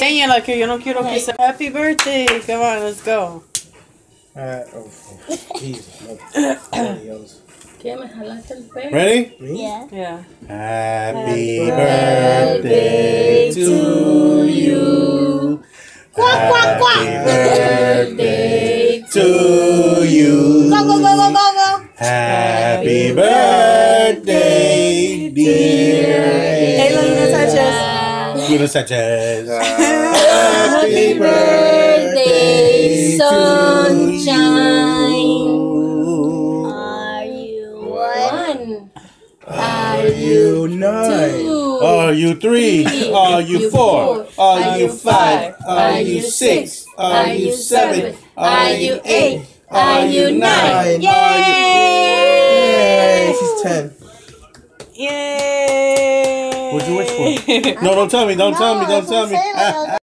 Enséñala que yo no quiero que sea. Happy birthday. Come on, let's go. Jesus. ¿Qué? ¿Me jalaste el pelo? Ready? Yeah. Yeah. Happy birthday to you. Happy birthday to you. Go, go, go, go, go, go. Happy birthday, dear Hey, Luna Sanchez. Luna Sanchez. Happy birthday, sunshine. Are you One. Are you nine? Two. Are you three? Are you four? Are you five? Are you six? Are you seven? Are you eight? Are you nine? Yay! She's 10. Yay! What'd you wish for? No, don't tell me. Don't tell me. Don't tell me.